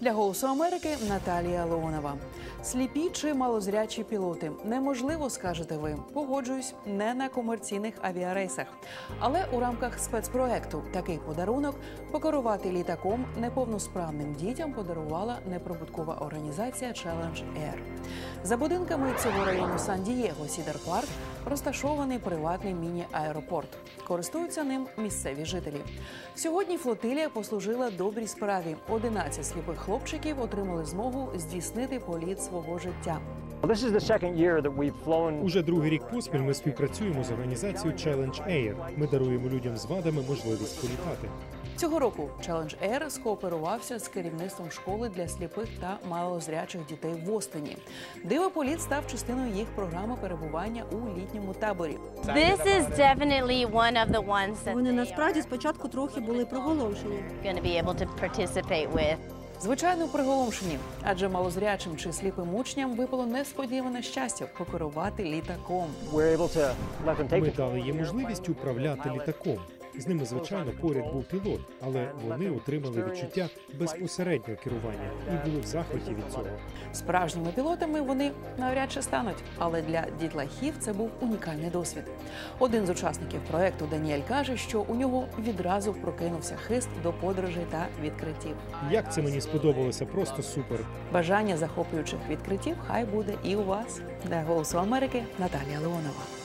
Для «Голосу Америки» Наталія Леонова. Сліпі чи малозрячі пілоти? Неможливо, скажете ви. Погоджуюсь, не на комерційних авіарейсах. Але у рамках спецпроекту такий подарунок покерувати літаком неповносправним дітям подарувала неприбуткова організація Challenge Air. За будинками цього району Сан-Дієго, Сідер-Парк, розташований приватний міні-аеропорт. Користуються ним місцеві жителі. Сьогодні флотилія послужила добрій справі. 11 сліпих хлопчиків отримали змогу здійснити політ свого життя. Уже другий рік поспіль ми співпрацюємо з організацією Challenge Air. Ми даруємо людям з вадами можливість політати. Цього року Challenge Air скооперувався з керівництвом школи для сліпих та малозрячих дітей в Остоні. Дивополіт став частиною їх програми перебування у літньому таборі. Вони насправді спочатку трохи були приголомшені. Звичайно, приголомшені, адже малозрячим чи сліпим учням випало несподіване щастя покерувати літаком. Ми дали їм можливість управляти літаком. З ними, звичайно, поряд був пілот, але вони отримали відчуття безпосереднього керування і були в захваті від цього. Справжніми пілотами вони навряд чи стануть, але для дітлахів це був унікальний досвід. Один з учасників проекту Даніель каже, що у нього відразу прокинувся хист до подорожей та відкриттів. Як це мені сподобалося, просто супер. Бажання захоплюючих відкриттів хай буде і у вас. Для «Голосу Америки» Наталія Леонова.